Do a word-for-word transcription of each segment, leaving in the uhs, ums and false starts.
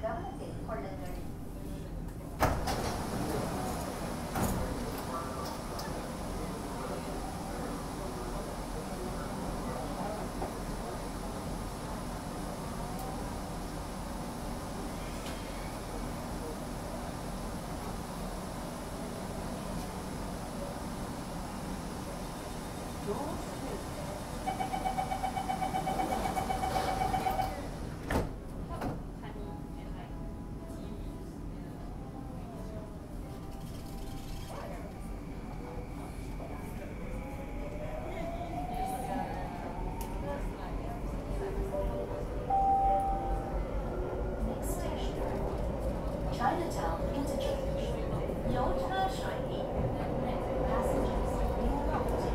Chinatown interchange，由车水地 passengers in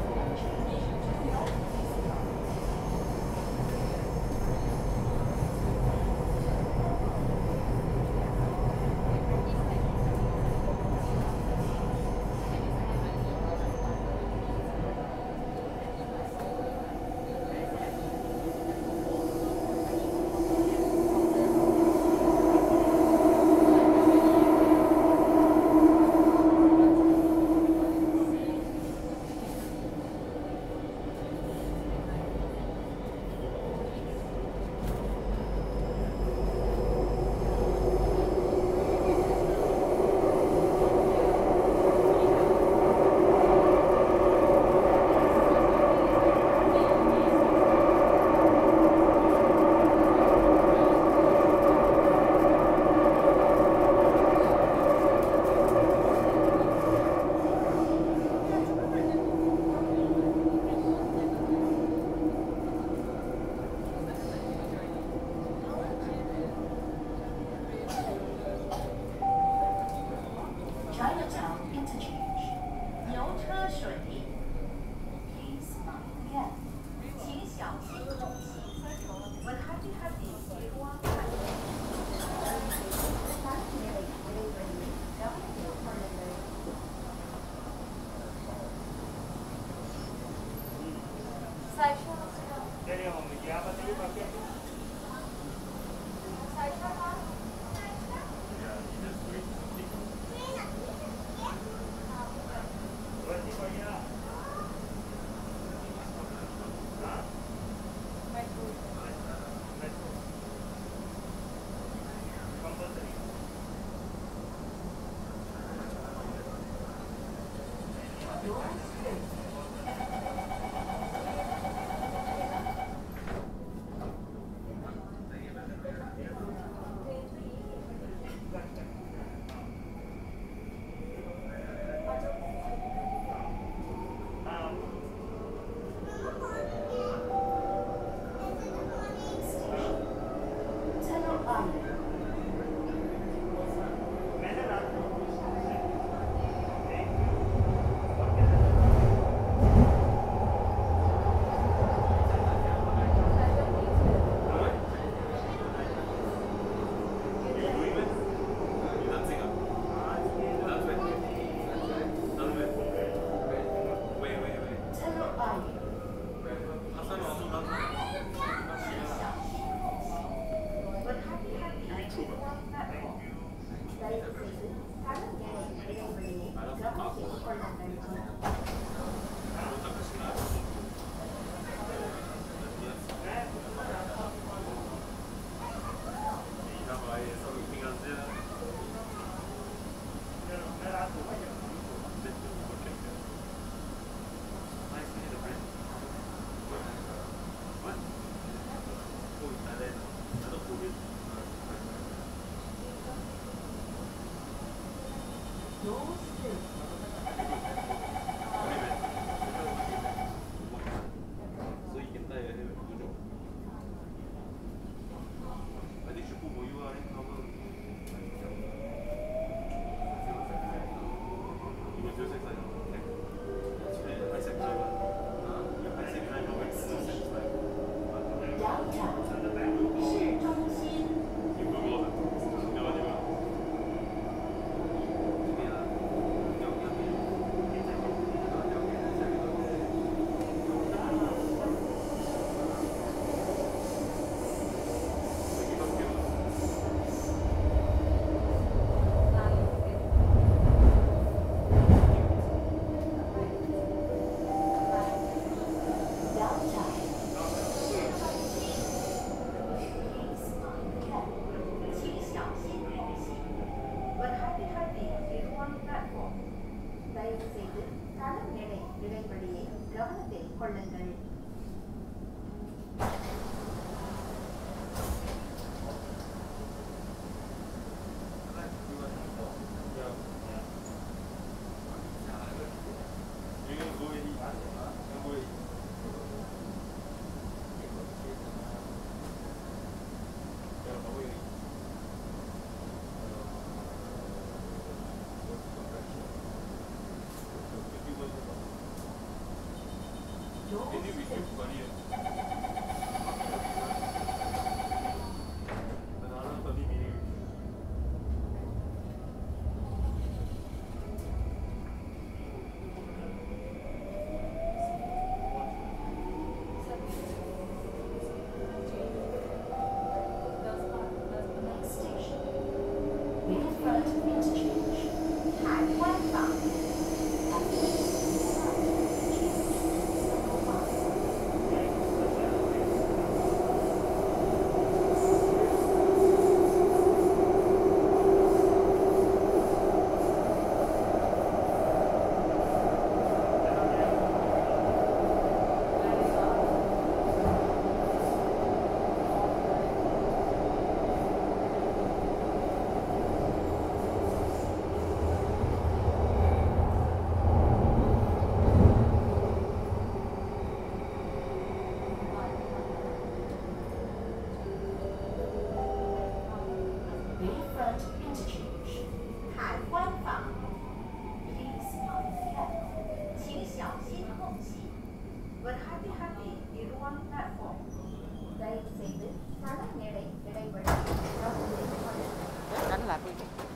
Please mind again， 请小心重心。When happy happy， 别光看。赛车。赛车吗？ 海关访 Please mind the gap. 请小心后气 We're happy happy everyone platform. தயவு செய்து தள மேடை இடைவெளி Đánh lại đi.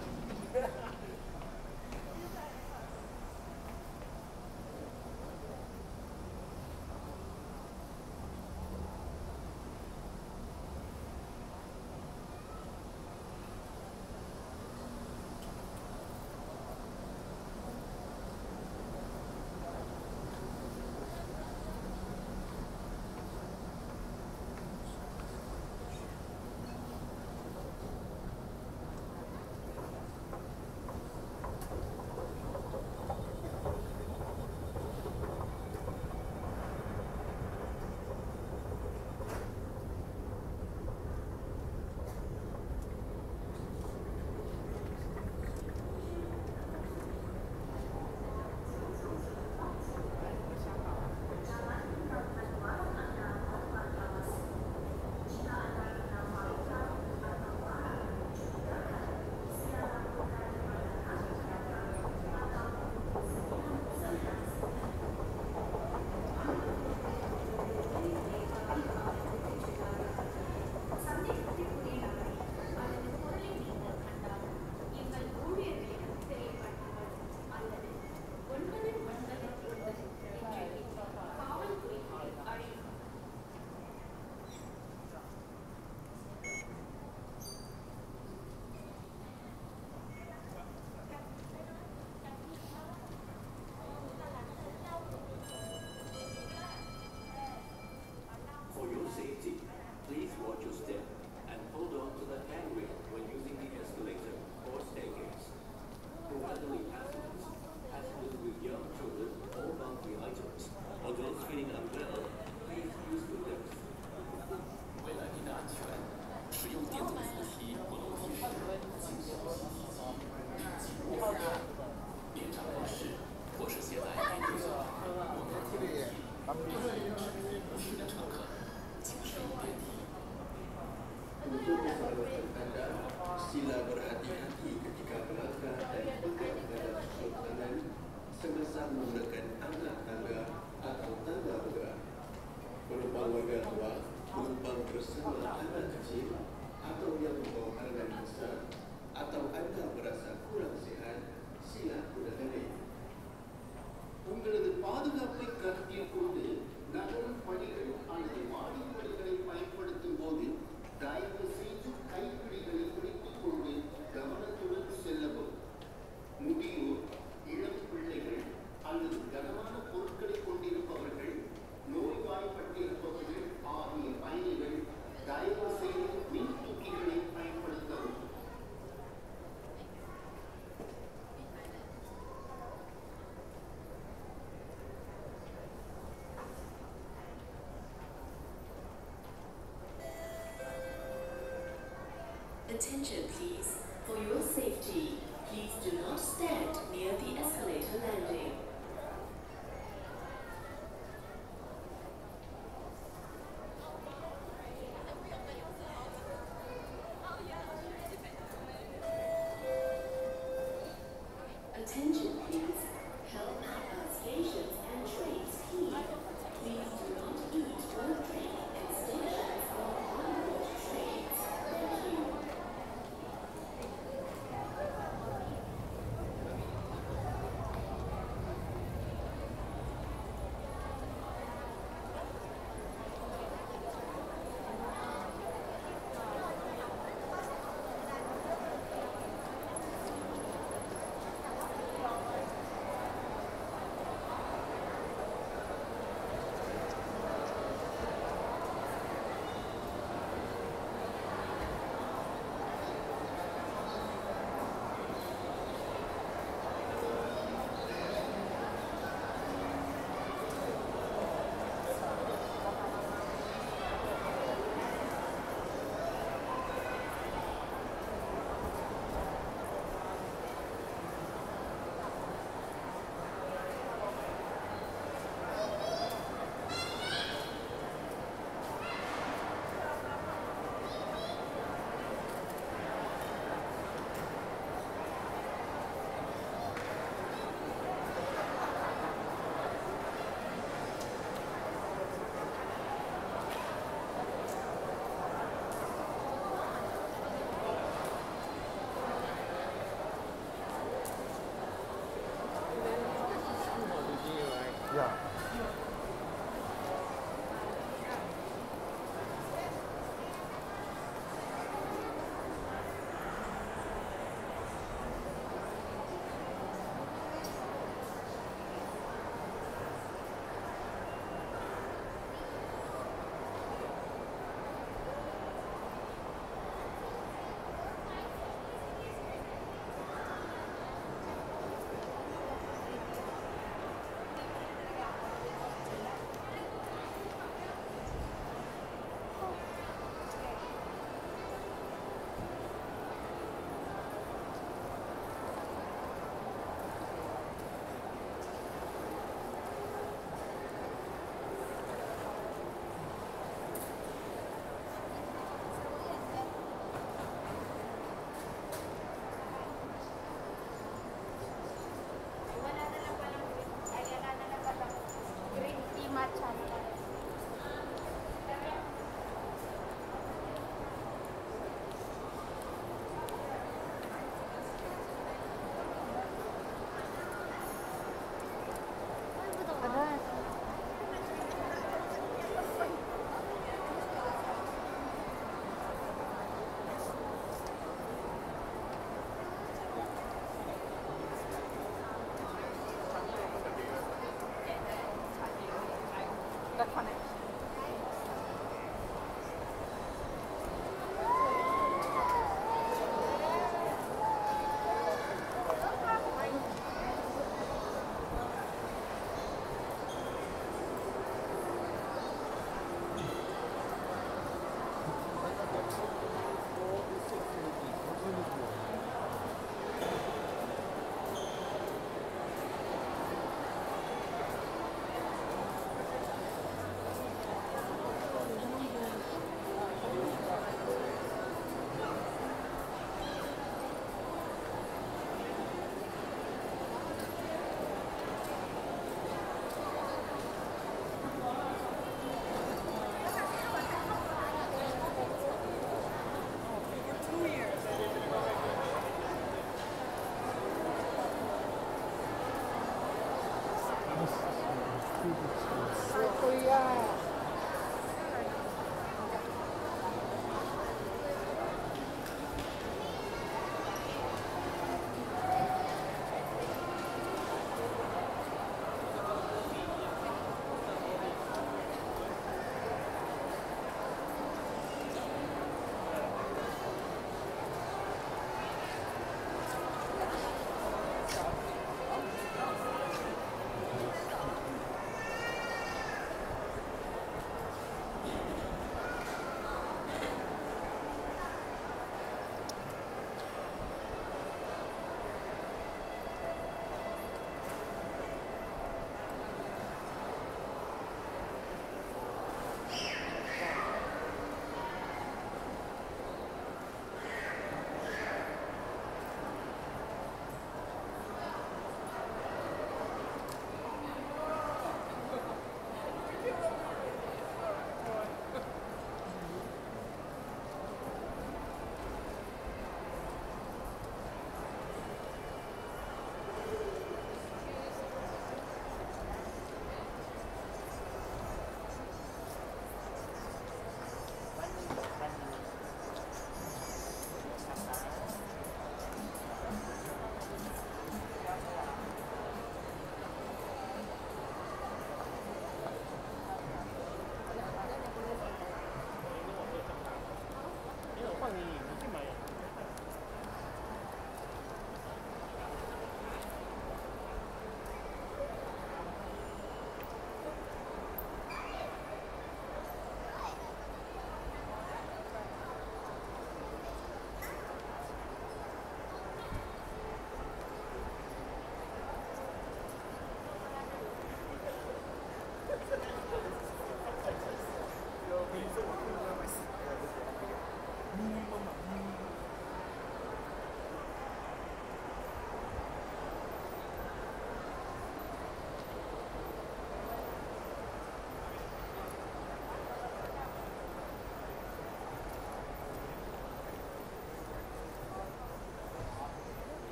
Sila berhati-hati ketika melangkah dan pegang pada susuk tangan semasa menggunakan anak tangga atau tangga bergerak. Penumpang warga luar, penumpang bersama anak kecil atau yang membawa halangan besar atau anda merasa kurang sihat, sila உடனே உங்களது பாதுகாப்பை கருத்தில் கொண்டு நகரும் பணிகள் அல்லது மாடிப் பணிகளை பயன்படுத்தும் போது தயவு செய்து கைப்பிடிகளை பிடித்துக் கொண்டு கவனத்துடன் செல்லவும். முதியோர், இளம் பிள்ளைகள் அல்லது கனமான பொருட்களை கொண்டிருப்பவர்கள், நோய்வாய்ப்பட்டிருப்பவர்கள் ஆகிய பயணிகள் தயவு செய்து மின் தூக்கிகளை பயன்படுத்தவும். Attention please. For your safety, please do not stand near the escalator landing. Attention please. Help at stations and trains key. Please do not eat or drink at stations or on board trains. Thank you.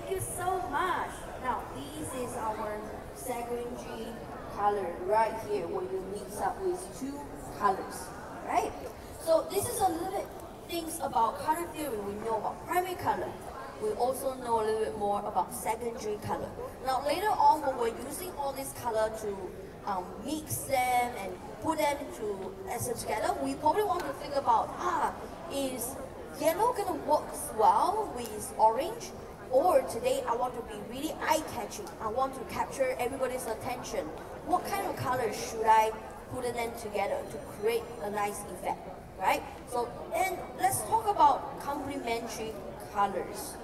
Thank you so much. Now, this is our secondary color right here, where you mix up with two colors, right? So this is a little bit things about color theory. We know about primary color. We also know a little bit more about secondary color. Now, later on, when we're using all this color to um, mix them and put them into as together, we probably want to think about, ah, is yellow gonna work well with orange? Or today I want to be really eye-catching. I want to capture everybody's attention. What kind of colors should I put them together to create a nice effect, right? So, and let's talk about complementary colors.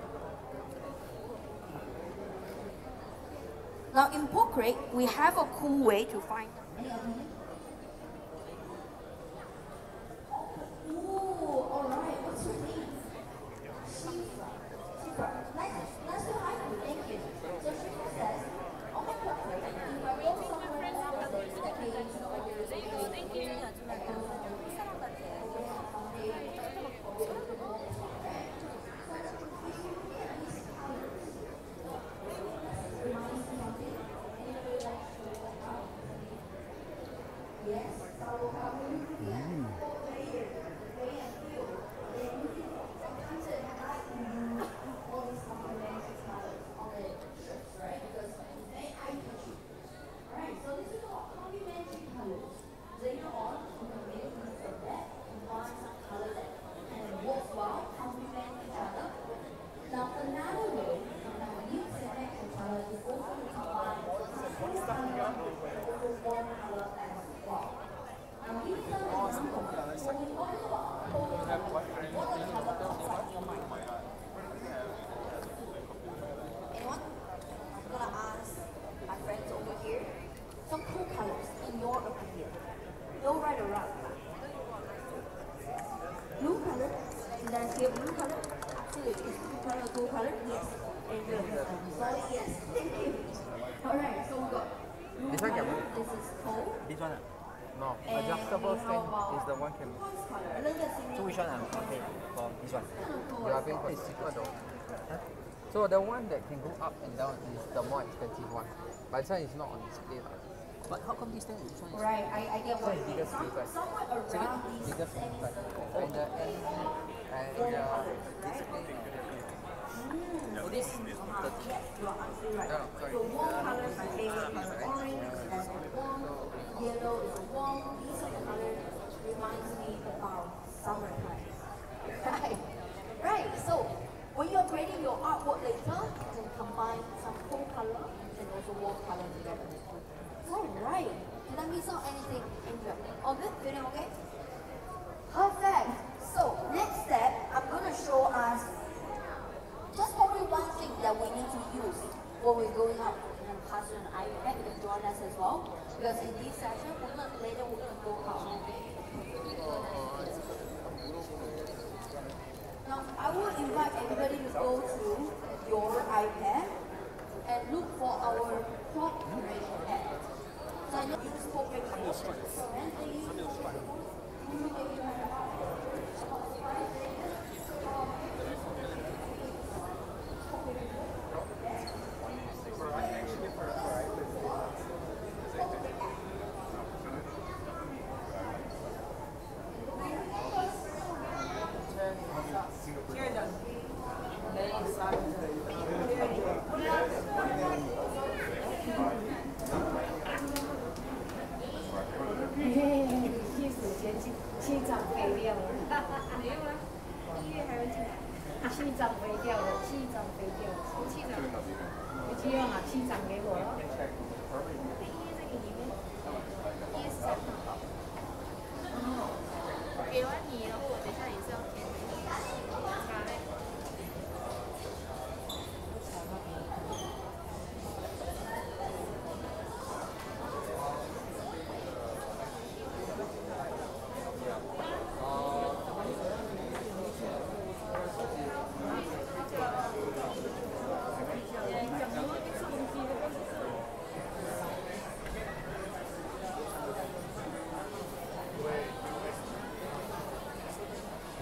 Now in portrait, we have a cool way to find. Ooh, all right. What's your name? Shifa. Shifa. Nice, nice to have you. Thank you. So Shifa says, on my portrait, if I go somewhere else that may be adjustable stand is the one can. So which one I'm okay for this one? You are paying for this cheaper though. Huh? So the one that can go up and down is the more expensive one. But this one is not on display. But how come this stand which one is? Right, I, I get what it's bigger screen, right? Somewhere around these bigger screen, right? And the and, and the display. Mm. Oh, this is Yes, thirty. you are absolutely right. Oh, sorry. So warm colors are made of orange and warm yellow is warm. These are the colors reminds me about summertime. Right. Right. So when you're creating your artwork later, you can combine some cool color and also warm color together. All right. Did I miss out anything, Angel? All good? Feeling okay? Perfect. So next step, I'm gonna show us just probably one thing that we need to use when we're going out and passing an iPad. You can join us as well. Because in this session, we're not later we can go out. Now, I will invite everybody to go to your iPad and look for our crop creation app. So I know use portrait creation. So then they use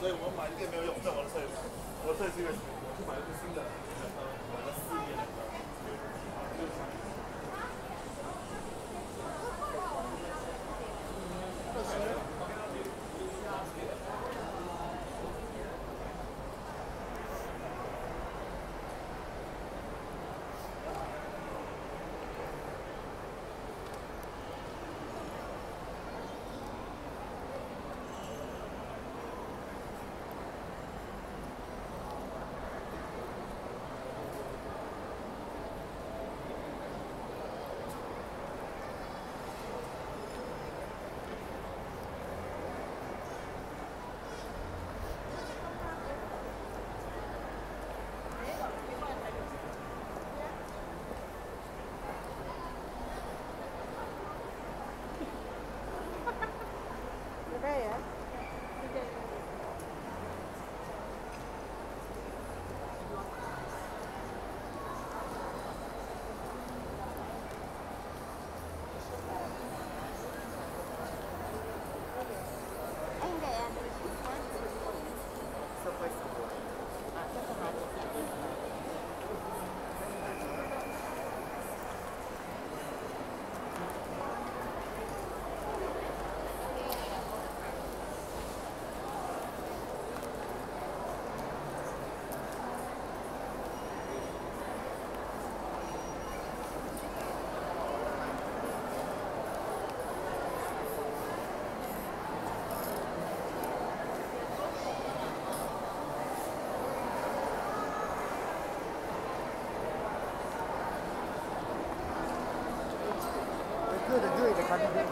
所以我买电没有用，在我的设计，我的设计是我去买了一个新的，呃，买了四年的，就是。 Good, good, the kind of thing.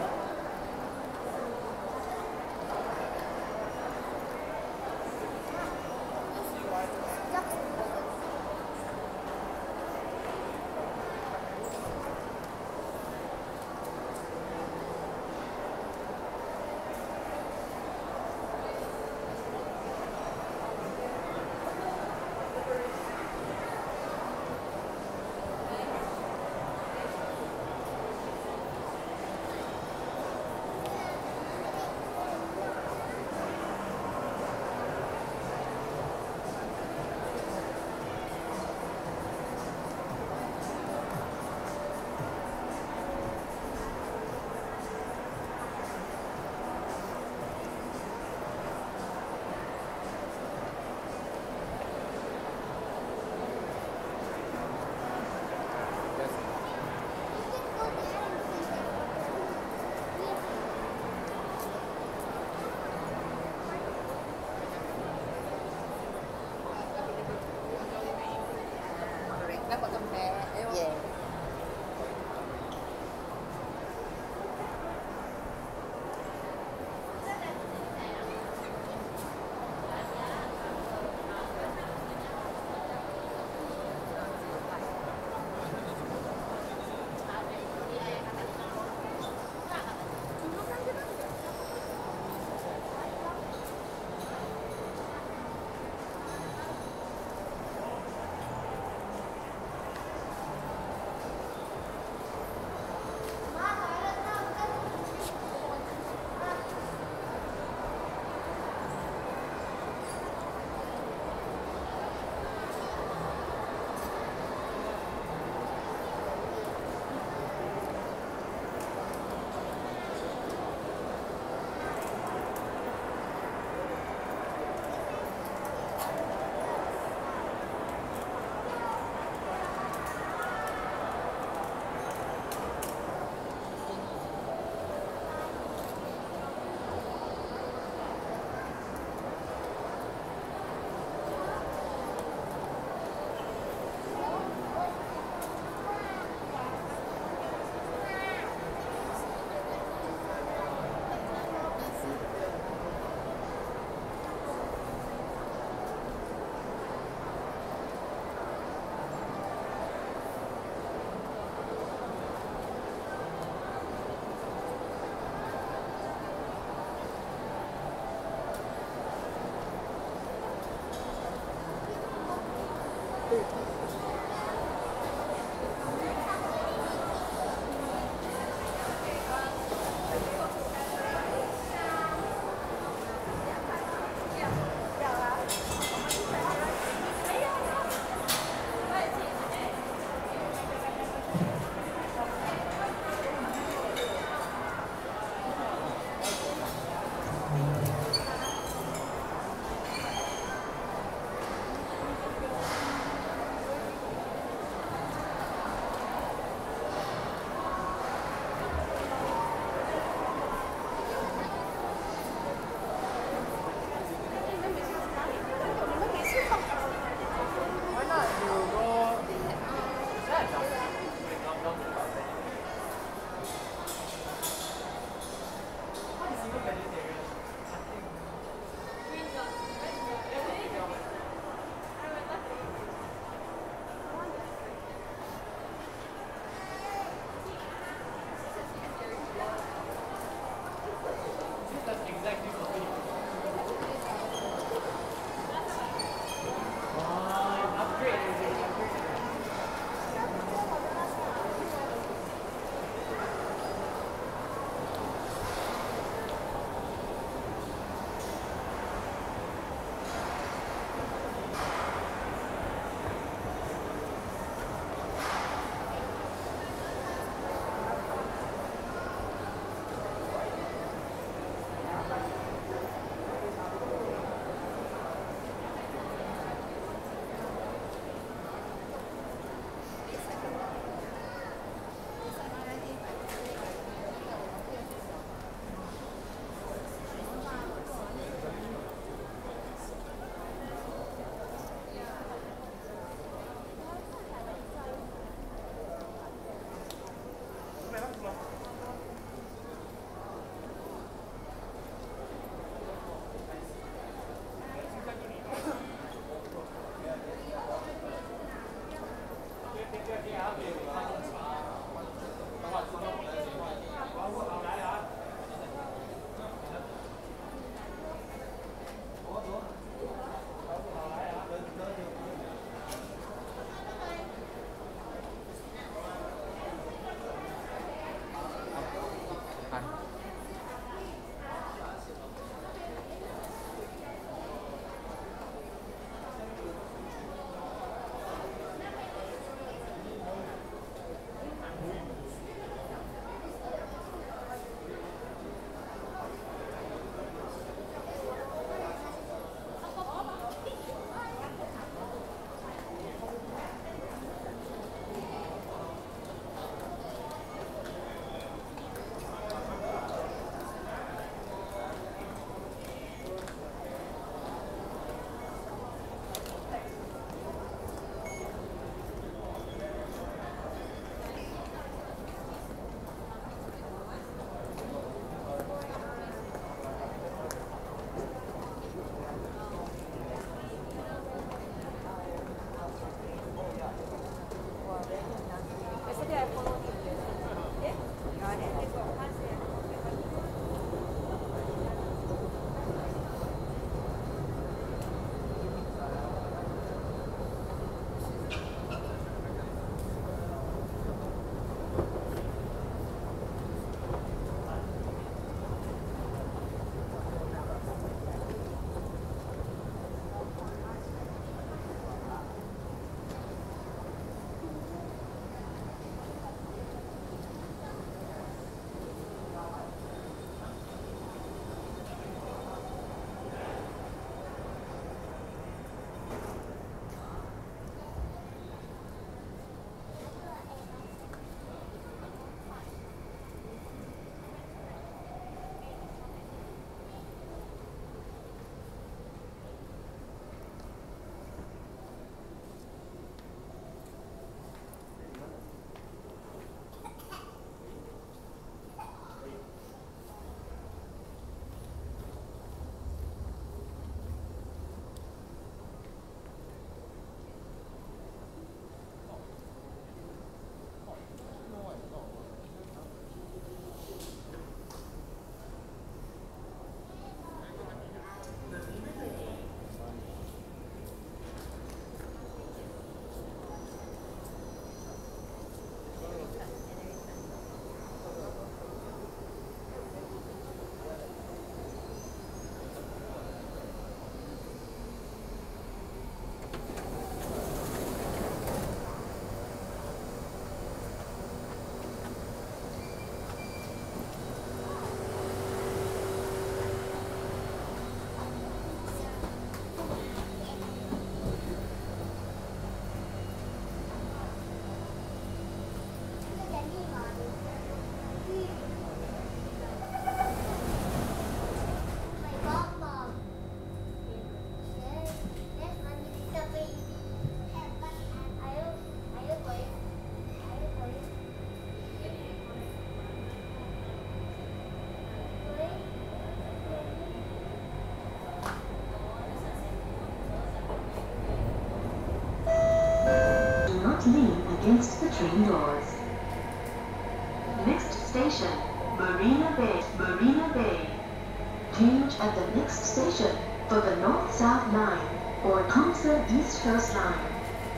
not lean against the train doors. Next station, Marina Bay, Marina Bay. Change at the next station for the North-South Line or Thompson East Coast Line.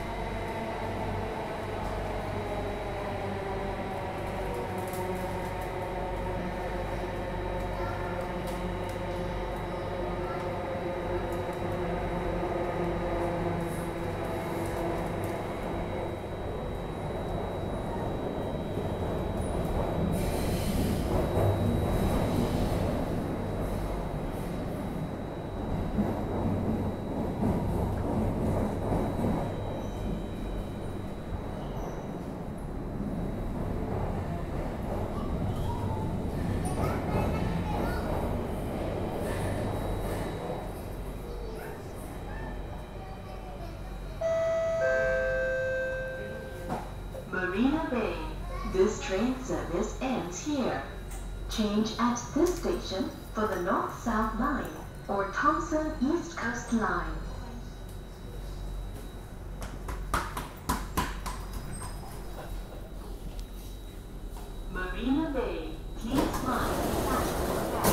Marina Bay. This train service ends here. Change at this station for the North-South Line or Thompson East Coast Line. Marina Bay, please mind passenger back.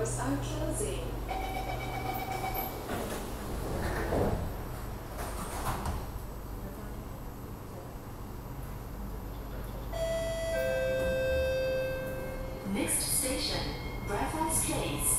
Doors are closing. Next station, Breakfast Place.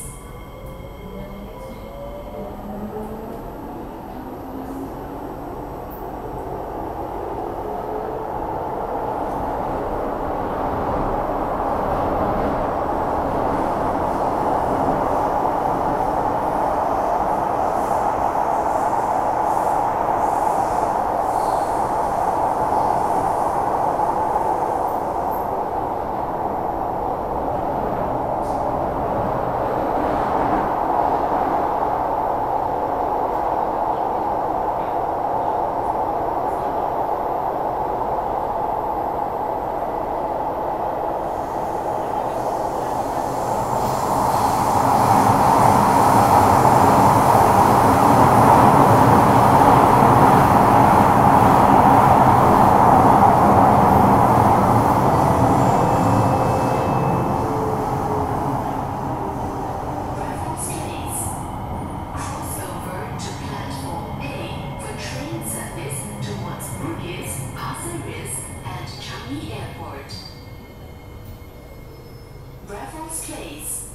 Breakfast Place.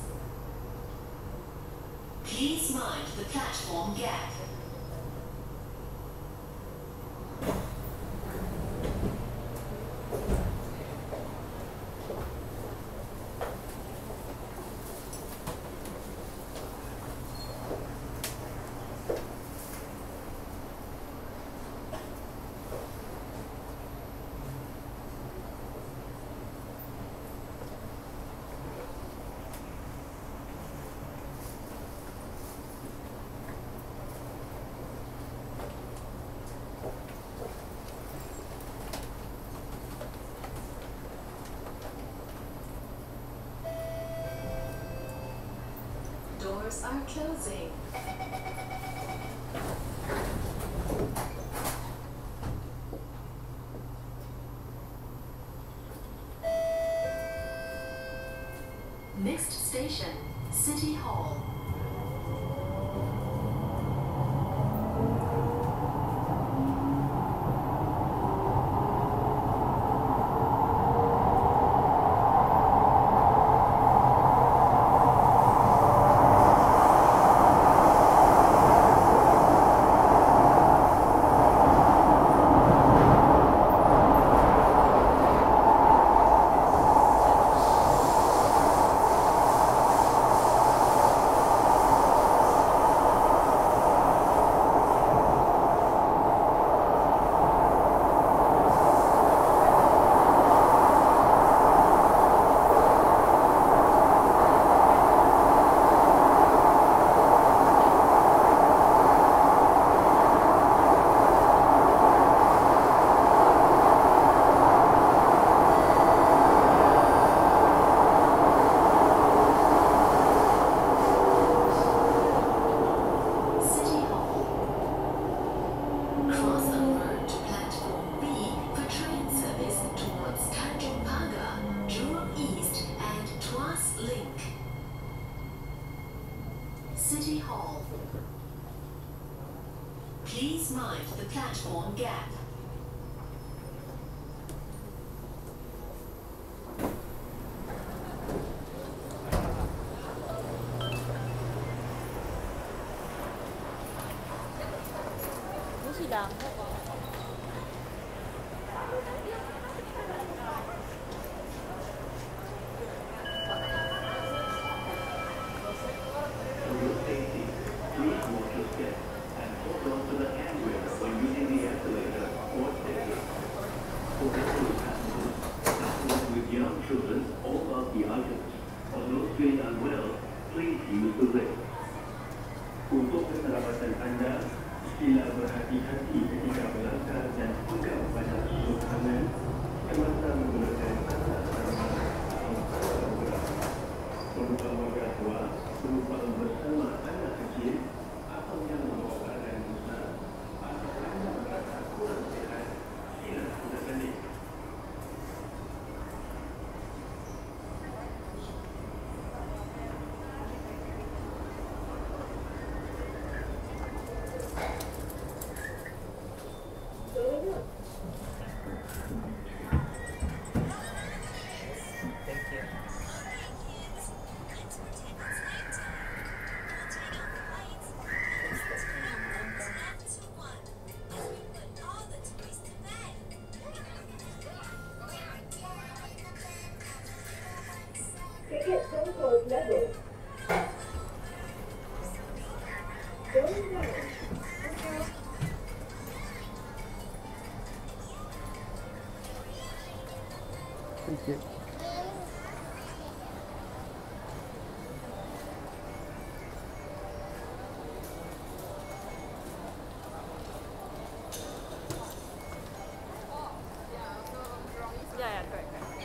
Please mind the platform gap. Doors are closing. Next station, City Hall. City Hall. Please mind the platform gap. Untuk keselamatan Anda, sila berhati-hati ketika melangkah dan pegang pada susuk tangan semasa menggunakan alat sarana atau berat. Penumpang warga tua, penumpang bersama anak kecil atau yang membawa badan besar atau Anda merasa kurang sihat, sila gunakan lift. Ticket comfort level. Going down. Thank you. Yeah, yeah, correct, correct.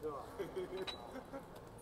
对吧？